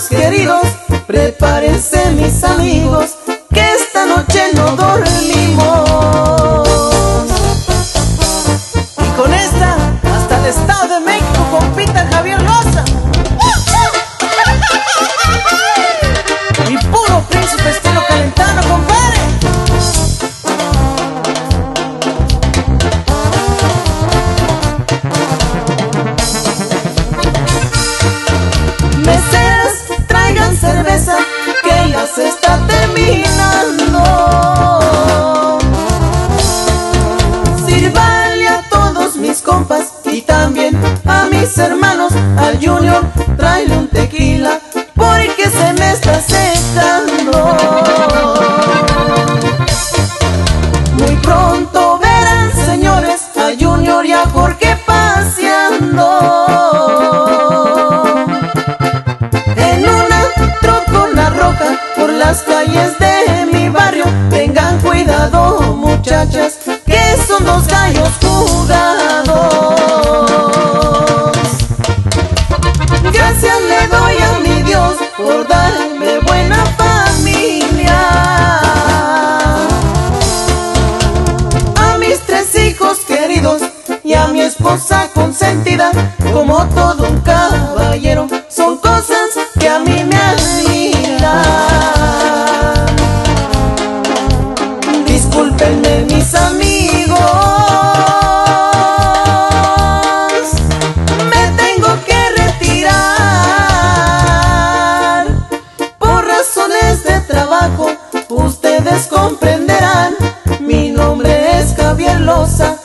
queridos, prepárense mis amigos, que esta noche no dormimos. Y con esta, hasta el Estado de México, compita Javier Loza. Y puro príncipe estilo calentano, compadre. Meseras, traigan cerveza, que ya se está terminando. Sírvale a todos mis compas y también a mis hermanos. Al Junior, tráele un tequila, porque se me está secando. Muy pronto verán, señores, a Junior y a Jorge paseando en una trocona roja por las calles de mi barrio. Tengan cuidado, muchachas, que son dos gallos jugados. Gracias le doy a mi Dios por darme buena familia, a mis 3 hijos queridos y a mi esposa consentida. Como todo un caballero, son cosas que a mí me admiran. Discúlpenme mis amigos, me tengo que retirar por razones de trabajo. Ustedes comprenderán, mi nombre es Javier Loza